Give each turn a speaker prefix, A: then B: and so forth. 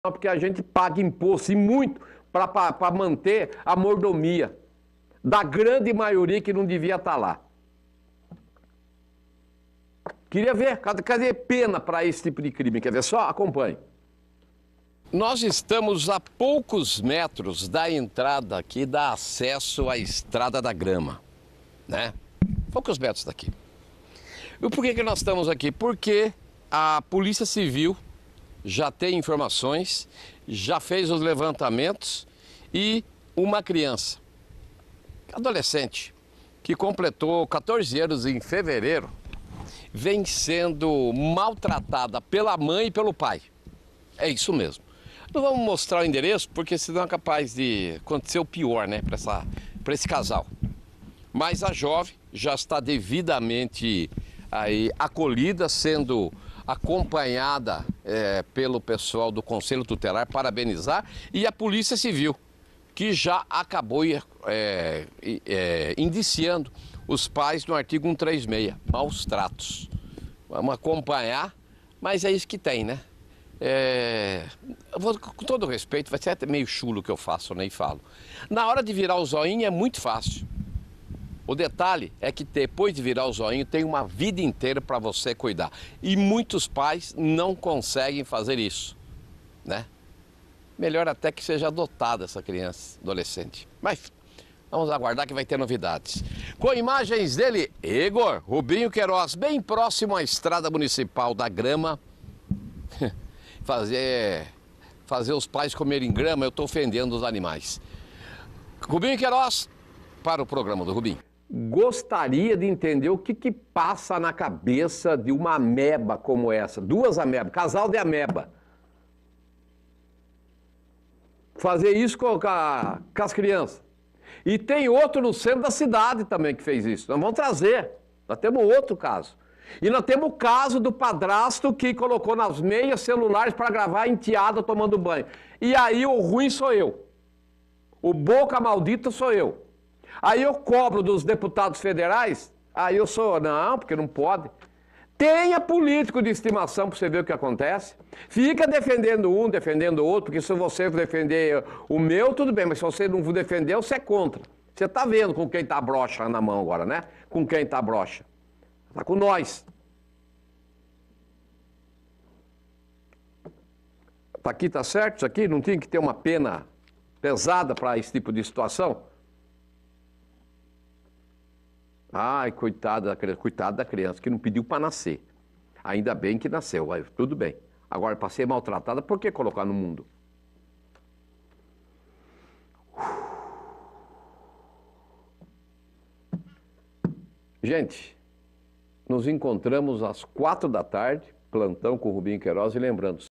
A: porque a gente paga imposto e muito para manter a mordomia da grande maioria que não devia estar lá. Queria ver, cadê pena para esse tipo de crime? Quer ver só? Acompanhe. Nós estamos a poucos metros da entrada aqui, da acesso à Estrada da Grama, né? Poucos metros daqui. E por que nós estamos aqui? Porque a Polícia Civil já tem informações, já fez os levantamentos e uma criança, adolescente, que completou 14 anos em fevereiro, vem sendo maltratada pela mãe e pelo pai. É isso mesmo. Não vamos mostrar o endereço, porque senão é capaz de acontecer o pior, né, para esse casal. Mas a jovem já está devidamente aí acolhida, sendo acompanhada pelo pessoal do Conselho Tutelar, parabenizar, e a Polícia Civil, que já acabou indiciando os pais no artigo 136, maus tratos. Vamos acompanhar, mas é isso que tem, né? Com todo respeito, vai ser até meio chulo o que eu faço, né, e falo. Na hora de virar o zoinho é muito fácil. O detalhe é que depois de virar o zoinho tem uma vida inteira para você cuidar. E muitos pais não conseguem fazer isso, né? Melhor até que seja adotada essa criança, adolescente. Mas vamos aguardar que vai ter novidades. Com imagens dele, Igor Rubinho Queiroz, bem próximo à Estrada Municipal da Grama. Fazer os pais comerem grama, eu estou ofendendo os animais. Rubinho Queiroz, para o programa do Rubinho. Gostaria de entender o que passa na cabeça de uma ameba como essa. Duas amebas, casal de ameba. Fazer isso com as crianças. E tem outro no centro da cidade também que fez isso. Nós vamos trazer. Nós temos outro caso. E nós temos o caso do padrasto que colocou nas meias celulares para gravar a enteada tomando banho. E aí o ruim sou eu. O boca maldita sou eu. Aí eu cobro dos deputados federais, aí eu sou, não, porque não pode. Tenha político de estimação para você ver o que acontece. Fica defendendo um, defendendo o outro, porque se você defender o meu, tudo bem, mas se você não defender, você é contra. Você está vendo com quem está a brocha na mão agora, né? Com quem está a brocha. Está com nós. Aqui está certo isso aqui? Não tinha que ter uma pena pesada para esse tipo de situação? Ai, coitada da criança que não pediu para nascer. Ainda bem que nasceu, tudo bem. Agora, para ser maltratada, por que colocar no mundo? Gente, nos encontramos às 4 da tarde, plantão com o Rubinho Queiroz, e lembrando,